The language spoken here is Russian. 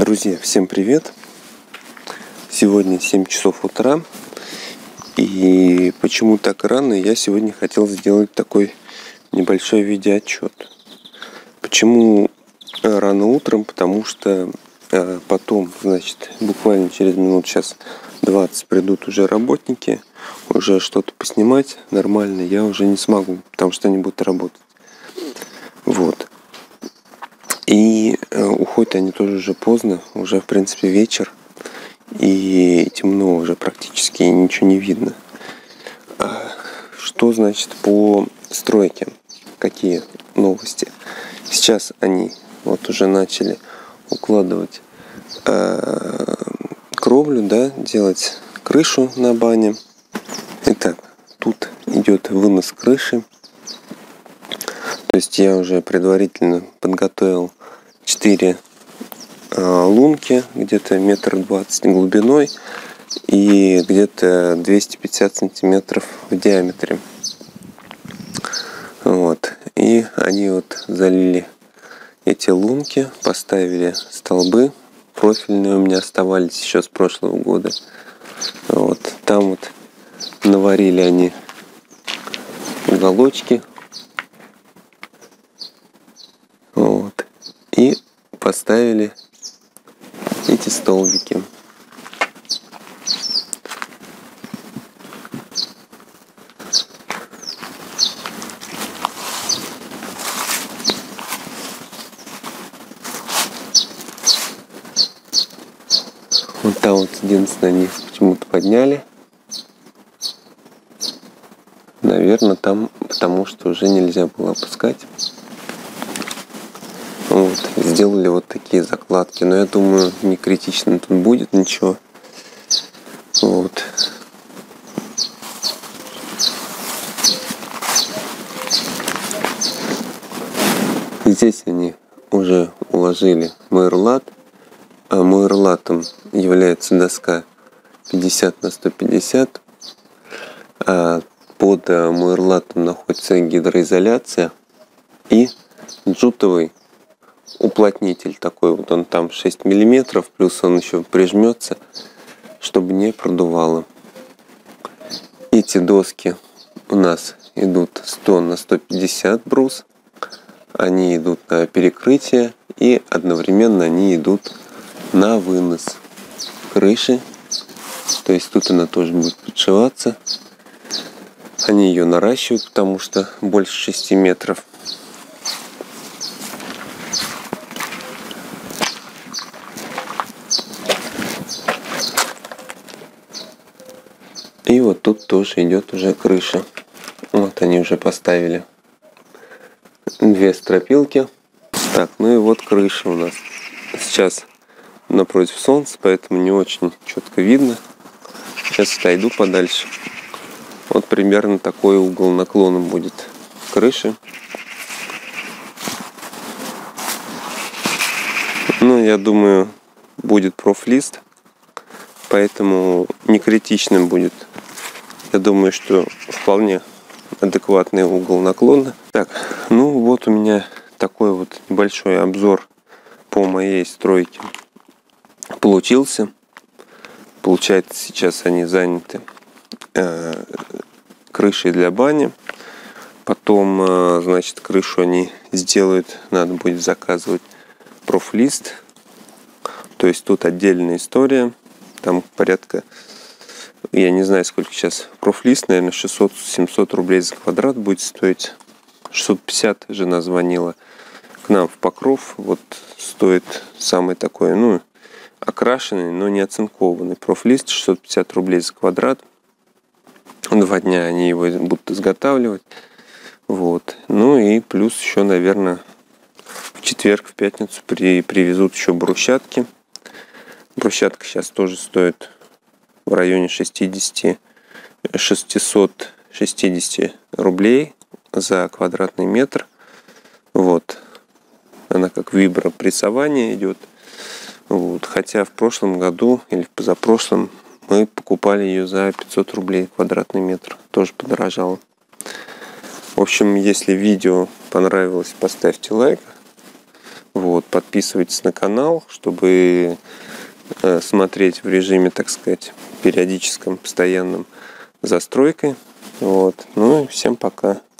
Друзья, всем привет! Сегодня 7 часов утра. И почему так рано, я сегодня хотел сделать такой небольшой видеоотчет. Почему рано утром? Потому что потом, буквально через минут сейчас 20 придут уже работники, уже что-то поснимать нормально я уже не смогу, потому что они будут работать. Вот. И уходят они тоже уже поздно, уже в принципе вечер, и темно уже практически, и ничего не видно. Что значит по стройке? Какие новости? Сейчас они вот уже начали укладывать кровлю, делать крышу на бане. Итак, тут идет вынос крыши. То есть я уже предварительно подготовил 4 лунки, где-то 1,20 м глубиной и где-то 250 сантиметров в диаметре. Вот. И они вот залили эти лунки, поставили столбы профильные, у меня оставались еще с прошлого года. Вот. Там вот наварили они уголочки. Вот. И поставили эти столбики. Вот там вот единственное они почему-то подняли. Наверное, там потому что уже нельзя было опускать. Вот, сделали вот такие закладки, но я думаю, не критично тут будет ничего. Вот. Здесь они уже уложили муэрлат, а муэрлатом является доска 50 на 150, а под муэрлатом находится гидроизоляция и джутовый уплотнитель такой вот, он там 6 миллиметров, плюс он еще прижмется, чтобы не продувало. Эти доски у нас идут 100 на 150 брус, они идут на перекрытие и одновременно они идут на вынос крыши, то есть тут она тоже будет подшиваться. Они ее наращивают, потому что больше 6 метров. И вот тут тоже идет уже крыша. Вот они уже поставили 2 стропилки. Так, ну и вот крыша у нас. Сейчас напротив солнца, поэтому не очень четко видно. Сейчас отойду подальше. Вот примерно такой угол наклона будет крыши. Ну, я думаю, будет профлист, поэтому не критичным будет. Я думаю, что вполне адекватный угол наклона. Так, ну вот у меня такой вот небольшой обзор по моей стройке получился. Получается, сейчас они заняты крышей для бани. Потом, значит, крышу они сделают, надо будет заказывать профлист. То есть тут отдельная история. Там порядка, я не знаю, сколько сейчас профлист, наверное, 600-700 рублей за квадрат будет стоить. 650 жена звонила к нам в Покров. Вот стоит самый такой, окрашенный, но не оцинкованный профлист, 650 рублей за квадрат. 2 дня они его будут изготавливать. Вот. Ну и плюс еще, наверное, в четверг, в пятницу привезут еще брусчатки. Брусчатка сейчас тоже стоит в районе 660 рублей за квадратный метр. Вот. Она как вибропрессование идет. Вот. Хотя в прошлом году или в позапрошлом мы покупали ее за 500 рублей квадратный метр. Тоже подорожало. В общем, если видео понравилось, поставьте лайк. Вот, подписывайтесь на канал, чтобы смотреть в режиме, так сказать, периодическом, постоянном застройкой. Вот. Ну и всем пока.